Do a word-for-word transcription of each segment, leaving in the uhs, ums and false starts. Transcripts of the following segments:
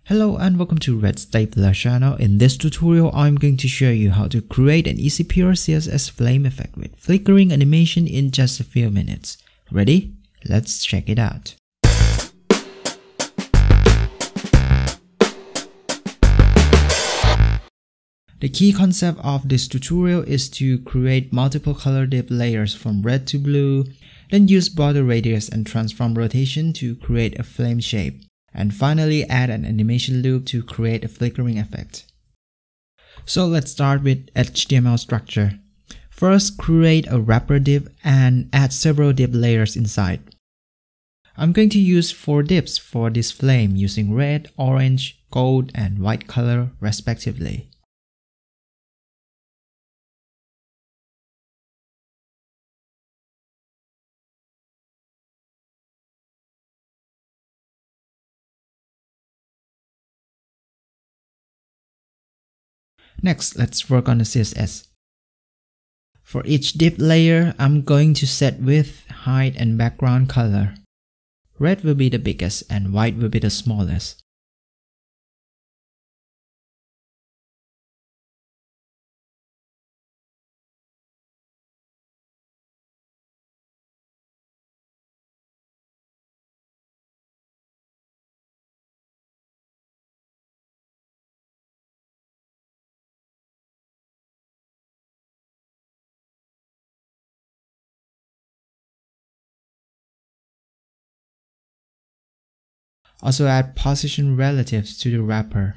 Hello and welcome to Red Stapler channel. In this tutorial, I'm going to show you how to create an easy pure C S S flame effect with flickering animation in just a few minutes. Ready? Let's check it out. The key concept of this tutorial is to create multiple color dip layers from red to blue, then use border radius and transform rotation to create a flame shape, and finally add an animation loop to create a flickering effect. So let's start with H T M L structure. First, create a wrapper div and add several dip layers inside. I'm going to use four dips for this flame using red, orange, gold, and white color respectively. Next, let's work on the C S S. For each dip layer, I'm going to set width, height, and background color. Red will be the biggest and white will be the smallest. Also add position relatives to the wrapper.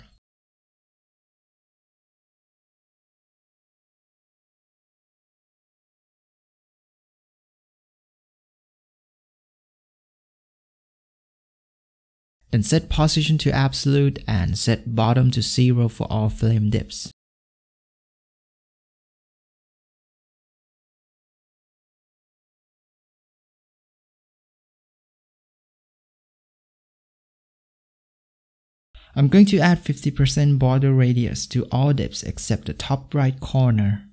Then set position to absolute and set bottom to zero for all flame dips. I'm going to add fifty percent border radius to all dips except the top right corner.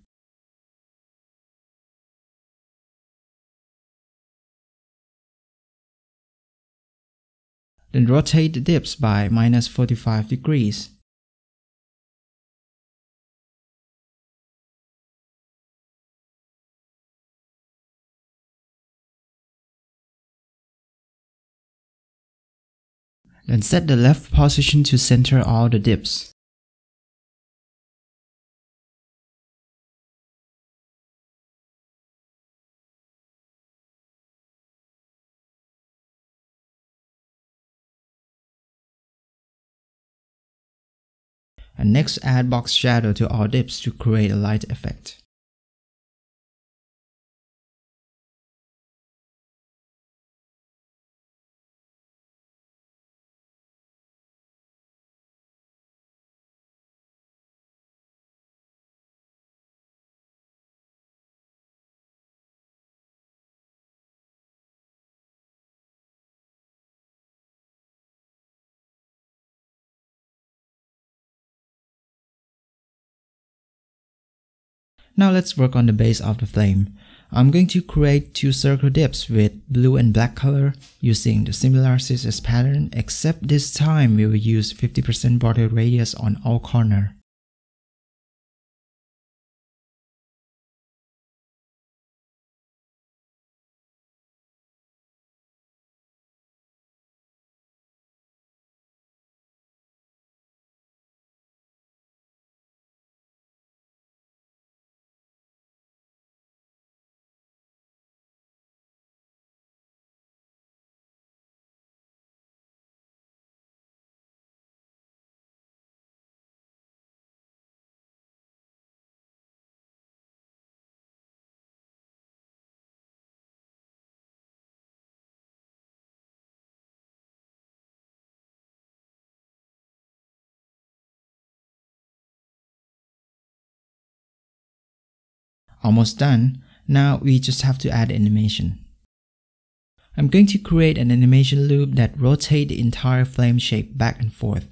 Then rotate the dips by minus forty-five degrees. Then set the left position to center all the dips. And next add box shadow to all dips to create a light effect. Now let's work on the base of the flame. I'm going to create two circle dips with blue and black color using the similar C S S pattern, except this time we will use fifty percent border radius on all corners. Almost done. Now we just have to add animation. I'm going to create an animation loop that rotates the entire flame shape back and forth.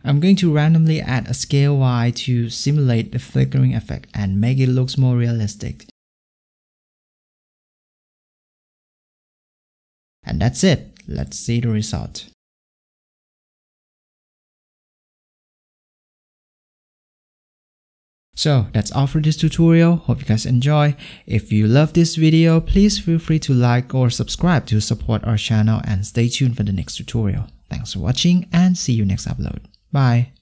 I'm going to randomly add a scale Y to simulate the flickering effect and make it look more realistic. And that's it. Let's see the result. So that's all for this tutorial. Hope you guys enjoy. If you love this video, please feel free to like or subscribe to support our channel and stay tuned for the next tutorial. Thanks for watching and see you next upload. Bye.